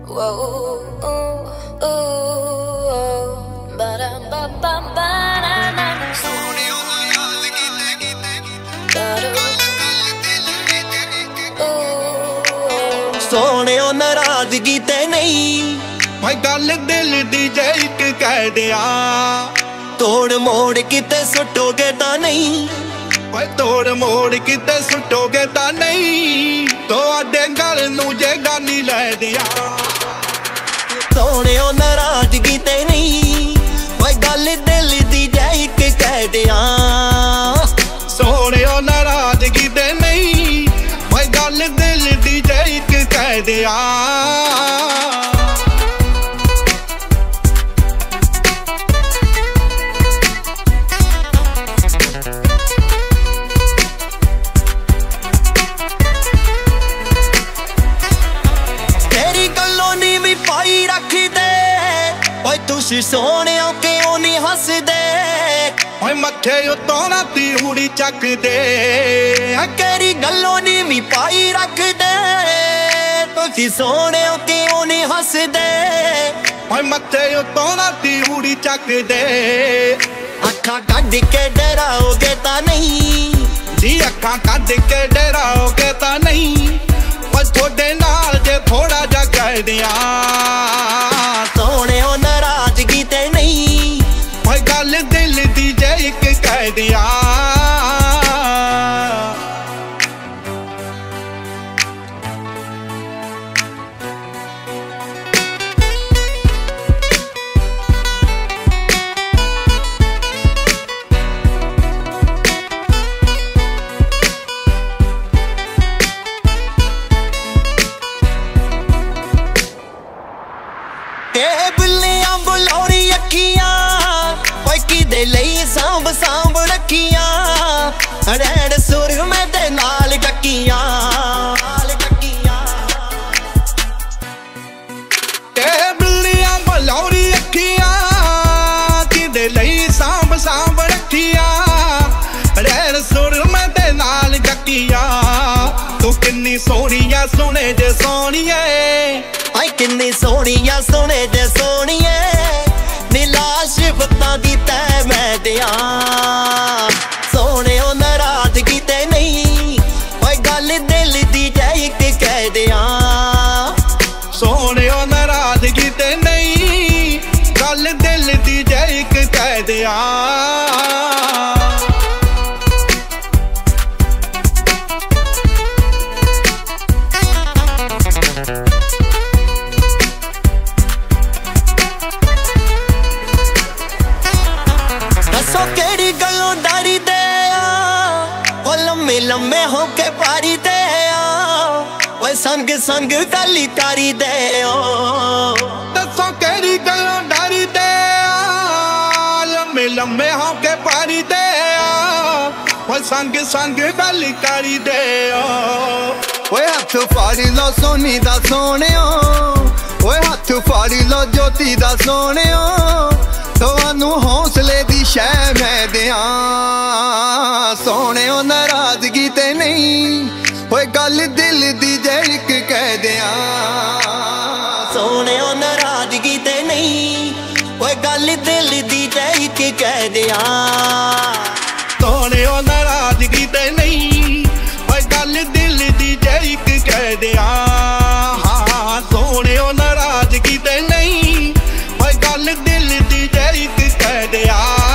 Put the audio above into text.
Whoa, ooh, ooh, ba-da-ba-ba-ba-da-da. सोहणियों नाराजगी ते नहीं भाई गल दिल दी जे इक कह दिया तोड़ मोड़ किते सुटोगे ता नहीं भाई तोड़ मोड़ किते सुटोगे ता नहीं तो आडे गल नू जे गानी लै दिया सोहणियों नाराजगी ते नहीं भाई गल दिल दी जे इक कह दिया सोहणियों नाराजगी ते नहीं भाई गल दिल दी जे इक कह दिया तुसी सोहणिया क्यों नहीं हसदे मथे उत्तों ना तिहूड़ी चक दे केरी गल्लों नी भी पाई रख दे तुसी सोहणिया क्यों नहीं हसदे मथे उत्तों ना तिहूड़ी चक दे अखा कढ के डराओगे ता नहीं जी अखा कढ के डराओगे ता नहीं पर थोड़े नाल जे थोड़ा जा कह दिया सोहणियों नाराजगी ते नहीं भाई गल दिल दी जे इक कह दिया बुलौरी अखियां किदे लई सांभ सांभ रखियां रैण सुर में ते नाल टकियां बिल्लियां बुलौरी अखियां किदे लई सांभ सांभ रखियां रैण सुर में ते नाल टकियां तू किन्नी सोहणिया सुने जे सोहणिए आई किन्नी सोहणिया सुने जे सोहणिए नीलाश बत्ता दी तै मैं दिया सोहणियों नाराजगी ते नहीं ओए गल दिल दी जे इक कह दिया सोहणियों नाराजगी ते नहीं गल दिल दी जे इक कह दिया केड़ी गलों डारी दे लम्मे लम्मे होके पारी दे संग संग गली तारी दे दसो केड़ी गलों डारी दे लम्मे लम्मे होके पारी दे संग संग गली तारी दे हथ फाड़ी लो सोनी दा सोहणियो हथ फाड़ी लो ज्योति दा सोहणियो तवानू हौसले दी शै मैं दिया सोहणियों नाराजगी ते नहीं होए गल दिल दी जे इक कह दिया सोहणियों नाराजगी ते नहीं होए गल दिल दी जे इक कह दिया सोहणियों नाराजगी ते नहीं होए गल दिल दी जे इक कह दिया हाँ सोहणियों नाराजगी ते नहीं होए गल दिल दी जे इक कह दिया।